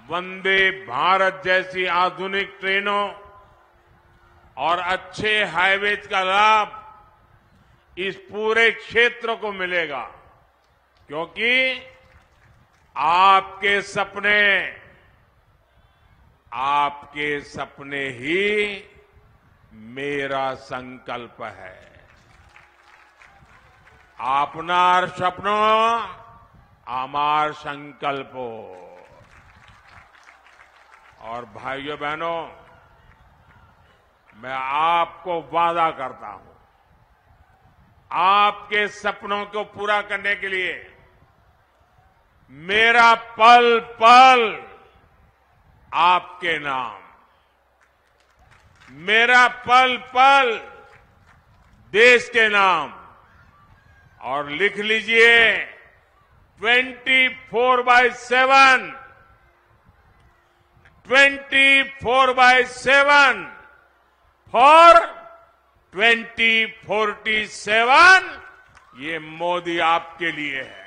वंदे भारत जैसी आधुनिक ट्रेनों और अच्छे हाईवेज का लाभ इस पूरे क्षेत्र को मिलेगा, क्योंकि आपके सपने ही मेरा संकल्प है। आपनार सपनो आमार संकल्पो। और भाइयों बहनों, मैं आपको वादा करता हूं, आपके सपनों को पूरा करने के लिए मेरा पल पल आपके नाम, मेरा पल पल देश के नाम। और लिख लीजिए 24/7 फॉर 2047 ये मोदी आपके लिए है।